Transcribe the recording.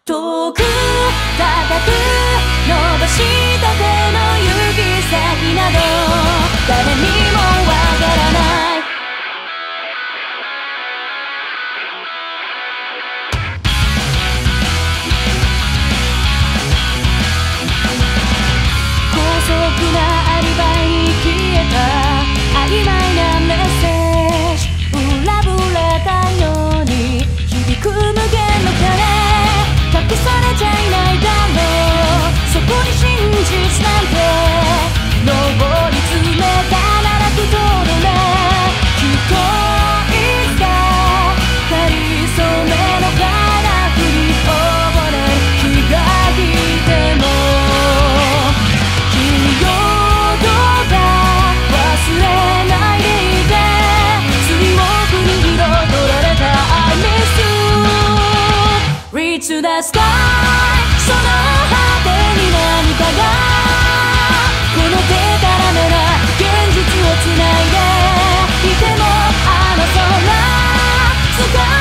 遠く高く伸ばした手の指先など誰にもわからない高速なアリバイに消えた曖昧なメッセージ裏ぶれたように響く無限の鐘隠されちゃいないだろうそこに真実なんて上り詰めたならくとどめきっといつかかりそめの花振りこぼれ日が来ても君よどうか忘れないでいて水墨に彩られた I miss you Reach to the sky その果てに何かがこの手からめな現実をつないでいてもあの空掴